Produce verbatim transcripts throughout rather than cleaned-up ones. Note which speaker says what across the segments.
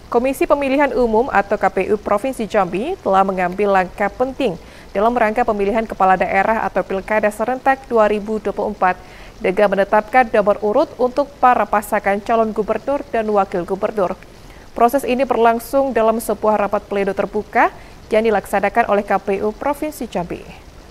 Speaker 1: Komisi Pemilihan Umum atau K P U Provinsi Jambi telah mengambil langkah penting dalam rangka pemilihan kepala daerah atau Pilkada serentak dua ribu dua puluh empat dengan menetapkan nomor urut untuk para pasangan calon gubernur dan wakil gubernur. Proses ini berlangsung dalam sebuah rapat pleno terbuka yang dilaksanakan oleh K P U Provinsi Jambi.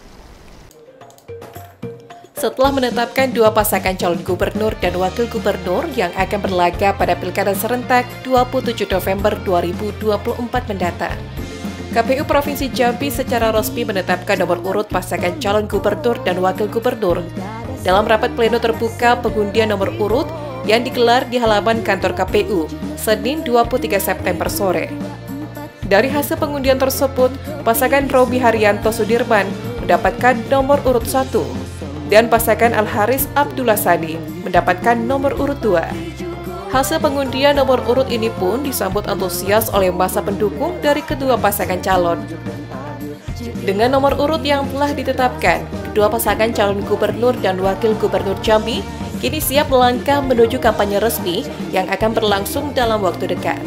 Speaker 1: Setelah menetapkan dua pasangan calon gubernur dan wakil gubernur yang akan berlaga pada Pilkada serentak dua puluh tujuh November dua ribu dua puluh empat mendatang, K P U Provinsi Jambi secara resmi menetapkan nomor urut pasangan calon gubernur dan wakil gubernur dalam rapat pleno terbuka pengundian nomor urut yang digelar di halaman kantor K P U Senin dua puluh tiga September sore. Dari hasil pengundian tersebut, pasangan Robi Haryanto Sudirman mendapatkan nomor urut satu dan pasangan Al-Haris Abdullah Sani mendapatkan nomor urut dua. Hasil pengundian nomor urut ini pun disambut antusias oleh massa pendukung dari kedua pasangan calon. Dengan nomor urut yang telah ditetapkan, kedua pasangan calon gubernur dan wakil gubernur Jambi kini siap melangkah menuju kampanye resmi yang akan berlangsung dalam waktu dekat.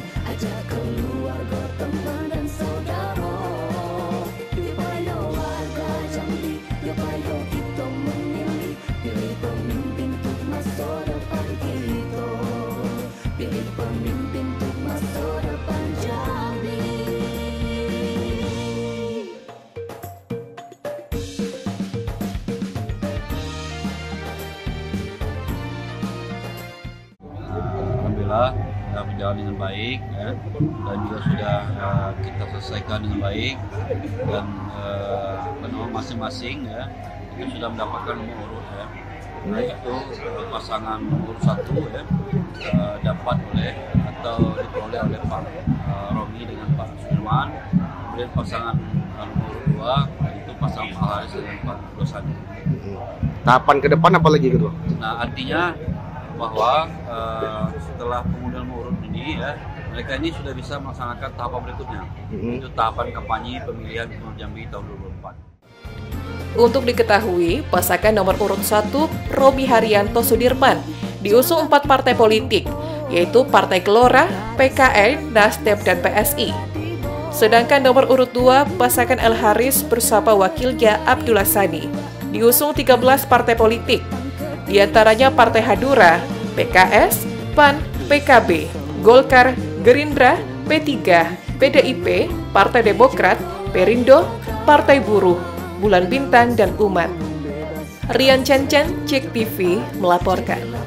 Speaker 2: Alhamdulillah sudah berjalan dengan baik ya, dan juga sudah uh, kita selesaikan dengan baik, dan uh, masing-masing ya itu sudah mendapatkan nomor urut ya. Nah itu uh, pasangan nomor satu ya uh, dapat oleh atau diperoleh oleh Pak uh, Romi dengan Pak Sudirman. Kemudian pasangan uh, nomor dua itu pasangan Pak Haris dengan Pak Dosani.
Speaker 3: Tahapan ke depan apa lagi kedua?
Speaker 2: Nah artinya bahwa uh, setelah pengundian nomor urut ini ya, mereka ini sudah bisa melaksanakan tahapan berikutnya, mm-hmm. Itu tahapan kampanye pemilihan Gubernur Jambi tahun dua ribu dua puluh empat.
Speaker 1: Untuk diketahui, pasangan nomor urut satu Robi Haryanto Sudirman diusung empat partai politik, yaitu Partai Gelora, P K N, Nasdem, dan P S I. Sedangkan nomor urut dua pasangan Al-Haris bersama wakilnya Abdullah Sani diusung tiga belas partai politik, di antaranya Partai Hadura, P K S, P A N, P K B, Golkar, Gerindra, P tiga, P D I P, Partai Demokrat, Perindo, Partai Buruh, Bulan Bintang, dan Umat. Rian Chan Chan, Cek T V, melaporkan.